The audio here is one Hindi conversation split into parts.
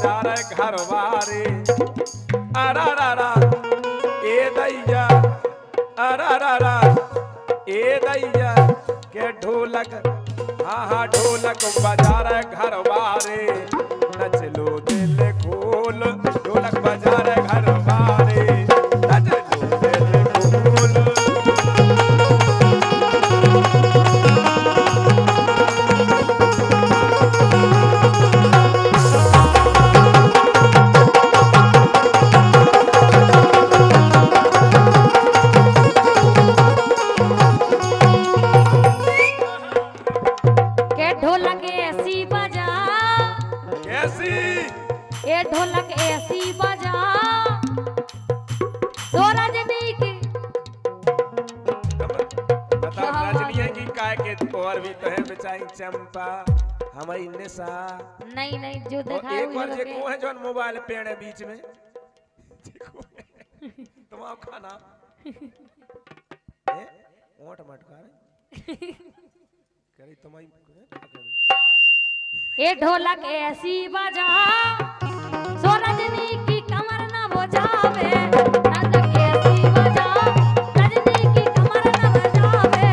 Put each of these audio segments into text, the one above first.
बाजार घर वारे अरा रा ए दैया अरा रा ए दैया के ढोलक हाँ ढोलक बाजार घर वारे नच लो दिल खोल ढोलक बाजार घर वारे नच लो दिल खोल। ढोलक ऐसी बजा कैसी ये ढोलक ऐसी बजा तो रजनी की बता रजनी की काय के और भी तो है बेचारी चंपा हमारी निशा नहीं नहीं जो देखा एक बार जे को है जो मोबाइल पेड़ बीच में तुम आप खाना ओट मटका करी तुम्हारी ये ढोलक ऐसी बजा सो रजनी की कमर न बजावे ढोलक ऐसी बजा रजनी की कमर न बजावे।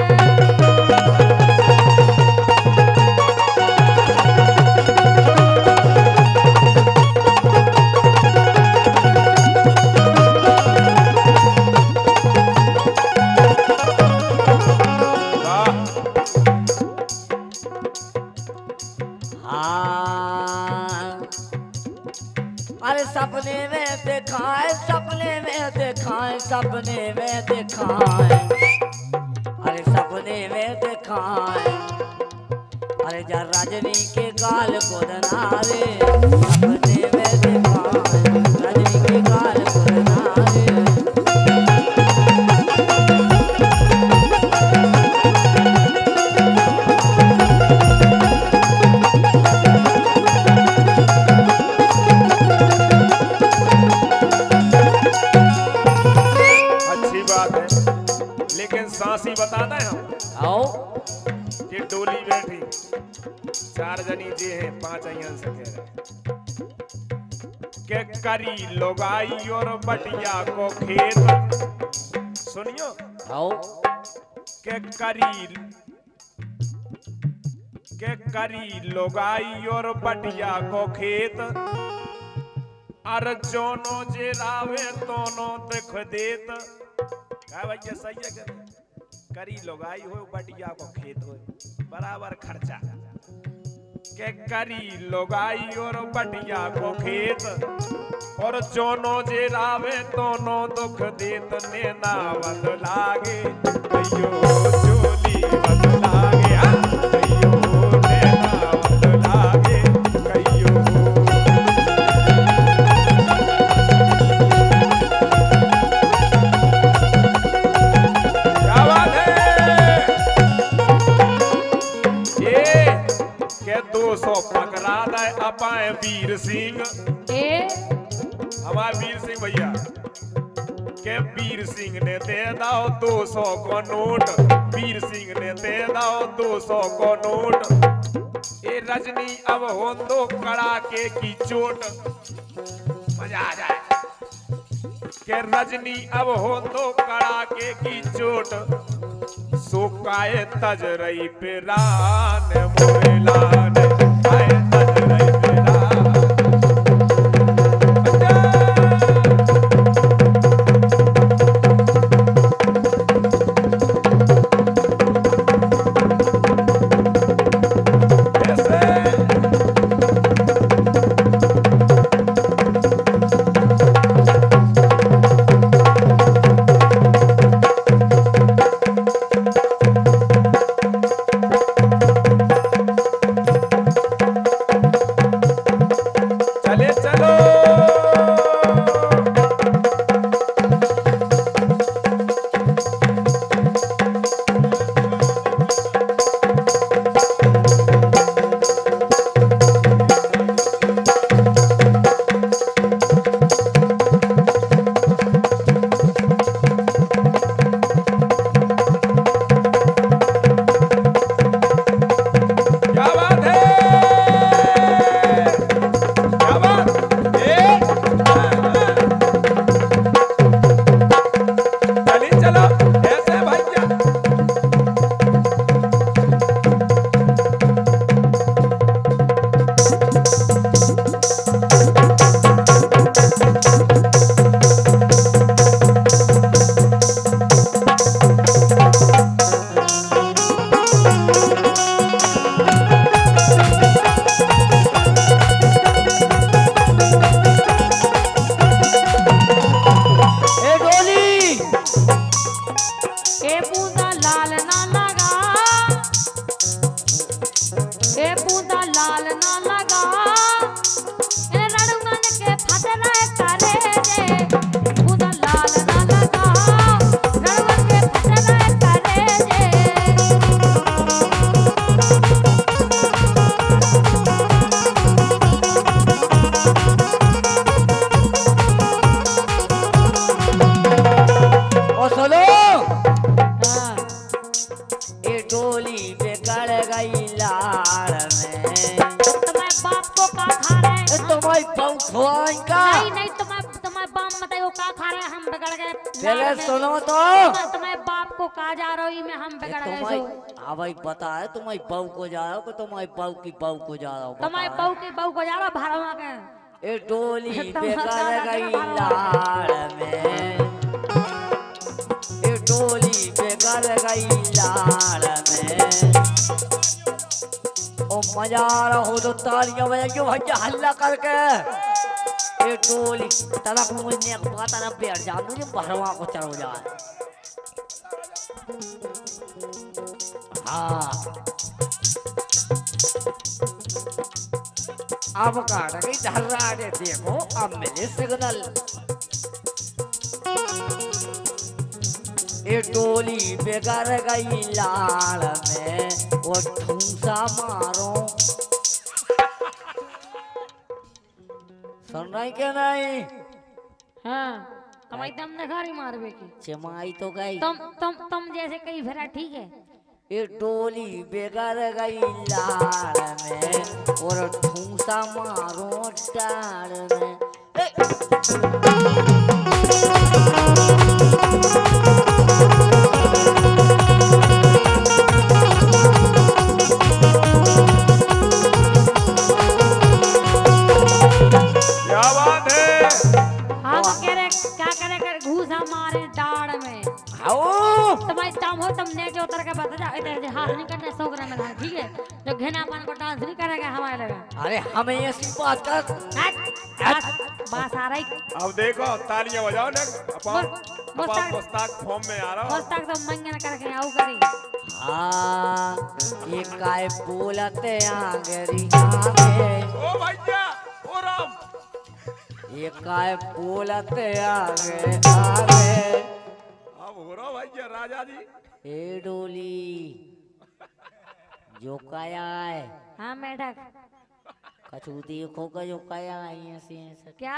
अरे सपने में दिखाए सपने में दिखाए सपने में दिखाए अरे सपने में दिखाए अरे जा रजनी के गाल को दनारे सपने में दिखाए रजनी के गाल को दनारे। सांसी बताते हैं हम आओ कि डोली बैठी चार जनी जी हैं पांच अयन से कह रहे के करी लोगाई और बटिया को खेत सुनियो आओ के करी लोगाई और बटिया को खेत अर जोनो जे रावे दोनों देख देत क्या भैया सही है करी लोगाई हो बटिया को खेत हो बराबर खर्चा के करी लोगाई और बटिया को खेत और जोनो जे रावे दोनों दुख देत नेना बदलागे कहियो चोली बदलागे कहियो नेना बदलागे कहियो। पकड़ा दे अपाए वीर सिंह हमारे वीर सिंह भैया के वीर सिंह ने दे दाओ 200 को नोट वीर सिंह ने दे दाओ 200 को नोट ये रजनी अब हो दो कड़ाके की चोट मजा आ जाए के रजनी अब हो दो कड़ाके की चोट सुकाए तज रही पे रान मोरेलान आए तज रही पे रान तुम्हारी बहू खोएगा। नहीं नहीं तुम्हारे बाप बताइयो का खा रहे हैं हम बिगड़ गए। पहले सुनो तो तुम्हारे बाप को कहा जा रहा हो में हम बिगड़ गए सो। हाँ भाई पता है तुम्हारी बहू को जा रहा हो कि तुम्हारी बहू की बहू को जा रहा हो? तुम्हारी बहू की बहू को जा रहा भरवा के। ए डोली बेकार गई लाड़ में, ए डोली बेकार गई लाड़ में। ओ मजा आ रहा हो तो तालियां बजाइयो भैया हल्ला करके। ए डोली तड़क मुझे पता ना बैठ जान दो भरवा को चढ़ो जाए। हाँ अब काट गई धर्रा दे देखो अब मिले सिग्नल। ए डोली बेकार गई लाल में वो ठूसा मारो। सुन रही क्या नहीं? हाँ तुम एकदम नखारी मारवे की चमाई तो गई तुम जैसे कई फिर ठीक है। ये डोली बेकार गई लाड़ में और ठूसा मारो डाड़ में। क्या बात है? हाँ तो कह रहे क्या करे कर घूसा मारे डाड़ में। आओ तुम्हारी ताम हो तुम नीचे उतर के बता जा इधर हाथ नहीं करने सोगरा में रहा ठीक है। जो घेनापन को डांस नहीं करेगा हमारे लगा। अरे हमें ऐसी बात कर बस आ रही। अब देखो तालियां बजाओ ना। अपन मुस्ताक फॉर्म में आ रहा हो। मुस्ताक तो मंगन करके आऊ करी। हाँ ये काय बोलते आंगरी आगे। ओ भैया ओ राम। ये काय बोलते आगे आगे। अब हो रहा भैया राजा जी। ए डोली जो काया है। हाँ मेढक कछु देखो का जो काया है ऐसे क्या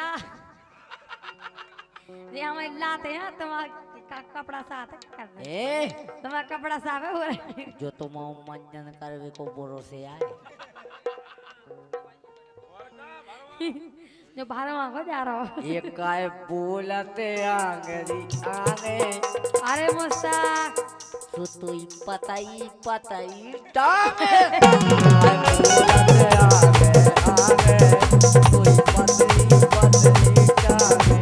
ये हमें लाते हैं तुम्हारा कपड़ा साफ करना। ए तुम्हारा कपड़ा साफ है हो जो तुम मंजन करवे को बोरो से आए। जो भरवा को जा रहा हो। ये काय बोलते आंगरी आगे। अरे मुस्ताक तो तुई पताई पताई टांगे। काय बोलते आगे आगे तुई पतली पतली टांगे।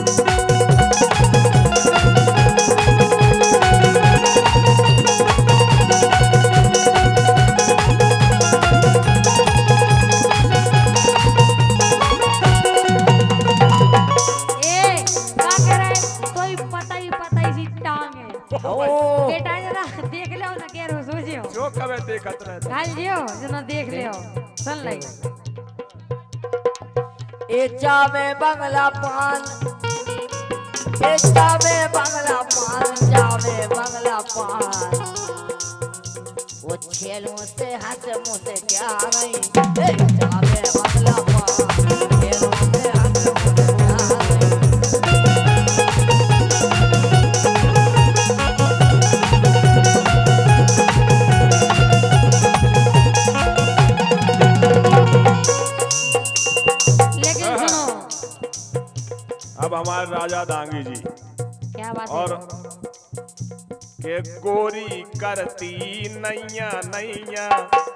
देख लो ना केर हो सोचियो जो कबे देखत रहे गाल जियो जना देख लियो सुन ले। एचा में बंगला पान एचा में बंगला पान जा में बंगला पान। वो छेलों से हाथ मुंह से क्या रही एचा में बंगला पान छेलों से हाथ मुंह से क्या रही। अब हमारे राजा दांगी जी क्या बात और है? के गोरी करती नैया नैया।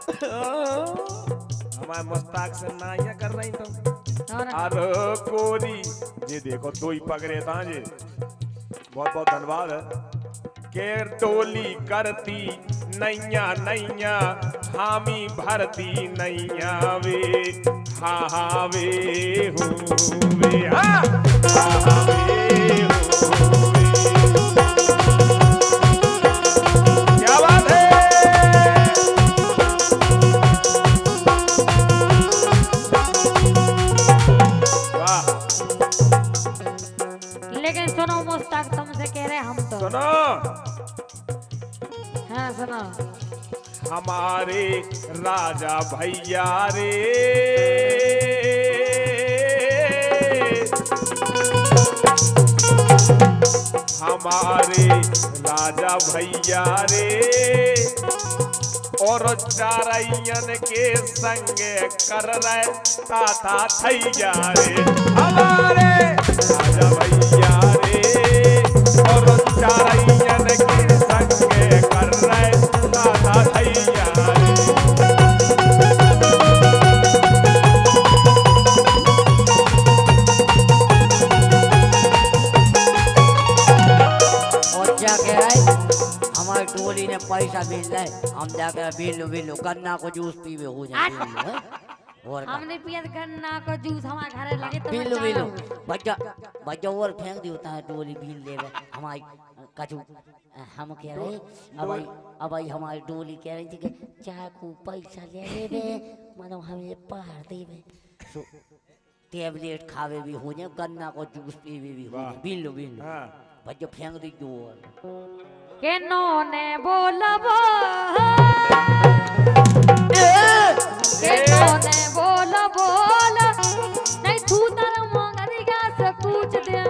हमारे मुस्ताक से नाइया कर रही तुम। अरे गोरी ये देखो दो ही पकड़े था जी। बहुत बहुत धन्यवाद है। के टोली करती नैया नैया हामी भरती नैया वे हा हा वे हो वे हा हा वे हो वे। क्या बात है? वाह। लेकिन सुनो मुस्ताक तुमसे कह रहे हम तो सुनो हाँ सुनो। हमारे राजा भैया रे हमारे राजा भैया रे और चारैयन के संगे कर रहे ताता थैया रे हमारे राजा भैया रे और चारैयन के संगे कर रहे ताता थैया रे। और क्या कह रहे हमारी टोली ने पैसा मिल रहा है हम जाकर बिल्लू गन्ना को जूस पीवे हो जाए और हमने पिया गन्ना को जूस हमारे घरे लगे तो बिल्लू बच्चा बच्चा बच्चा और फेंक देता है टोली बिल लेवे हमारी कछु हम कह रहे अब हमारी टोली कह रही थी कि चाकू पैसा ले लेवे मतलब हमें पहाड़ देवे सो टेबलेट खावे भी हो जाए गन्ना को जूस पीवे भी हो जाए बिल्लू हाँ। बच्चा फेंक दी जोर के नोने बोलबो के नोने बोल नहीं तू तारा मंगरिया से पूछ दे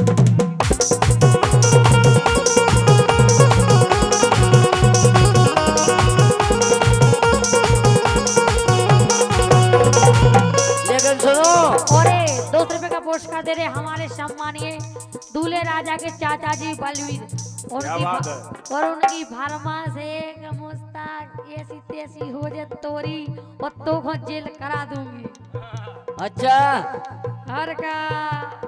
लेकिन सुनो और 200 रुपए का पुरस्कार दे रहे हमारे सम्मानीय दूल्हे राजा के चाचा जी बलवीर क्या बात है। और उनकी भरमा से एक मुस्ताक ऐसी तैसी हो जाए तोरी और तो को जेल करा दूंगी अच्छा हर का